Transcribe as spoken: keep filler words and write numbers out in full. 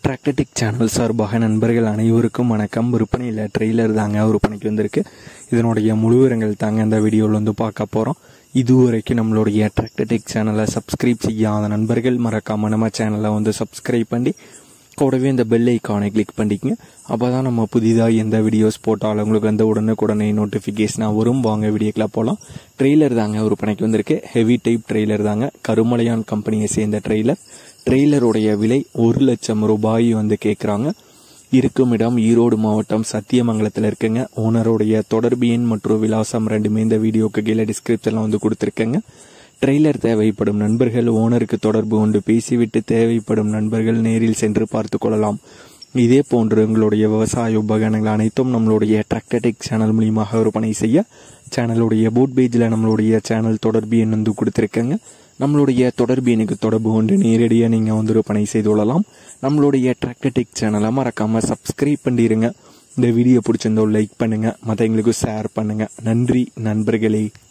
Tractor Tech channel சார்பாக நண்பர்கள் அனைவருக்கும் வணக்கம். விற்பனையில் ட்ரெய்லர் தாங்க விற்பனைக்கு வந்திருக்கு. இதனுடைய முழு விவரங்கள் தாங்க இந்த வீடியோவில் வந்து பார்க்க போகிறோம். இதுவரைக்கும் நம்மளுடைய டிராக்டர்டெக் சேனலை சப்ஸ்கிரைப் செய்யாத நண்பர்கள் மறக்காமல் நம்ம சேனலை வந்து சப்ஸ்கிரைப் பண்ணி கூடவே இந்த பெல் ஐக்கானை கிளிக் பண்ணிக்கங்க. அப்போ தான் நம்ம புதிதாக எந்த வீடியோஸ் போட்டாலும் உங்களுக்கு வந்து உடனுக்குடனே நோட்டிஃபிகேஷனாக வரும். வாங்க வீடியோக்கெலாம் போகலாம். ட்ரெய்லர் தாங்க விற்பனைக்கு வந்திருக்கு. ஹெவி டைப் ட்ரெய்லர் தாங்க. கருமலையான் கம்பெனியை சேர்ந்த ட்ரெய்லர். ட்ரெய்லருடைய விலை ஒரு லட்சம் ரூபாய் வந்து கேட்குறாங்க. இருக்கும் இடம் ஈரோடு மாவட்டம் சத்தியமங்கலத்தில் இருக்குங்க. ஓனருடைய தொடர்பு எண் மற்றும் விலாசம் ரெண்டுமே இந்த வீடியோக்கு கீழே டிஸ்கிரிப்ஷனில் வந்து கொடுத்துருக்கேங்க. ட்ரெய்லர் தேவைப்படும் நண்பர்கள் ஓனருக்கு தொடர்பு கொண்டு பேசிவிட்டு தேவைப்படும் நண்பர்கள் நேரில் சென்று பார்த்து கொள்ளலாம். இதே போன்று உங்களுடைய விவசாய உபகரணங்கள் அனைத்தும் நம்மளுடைய டிராக்டர்டெக் சேனல் மூலியமாக விற்பனை செய்ய சேனலுடைய போட் பேஜில் நம்மளுடைய சேனல் தொடர்பு எண் வந்து கொடுத்துருக்கேங்க. நம்மளுடைய தொடர்பு எனக்கு தொடர்பு கொண்டு நேரடியாக நீங்கள் வந்து விற்பனை செய்து கொள்ளலாம். நம்மளுடைய டிராக்டர்டெக் சேனலை மறக்காமல் சப்ஸ்கிரைப் பண்ணிடுங்க. இந்த வீடியோ பிடிச்சிருந்தோ லைக் பண்ணுங்கள், மற்றவங்களுக்கு ஷேர் பண்ணுங்கள். நன்றி நண்பர்களே.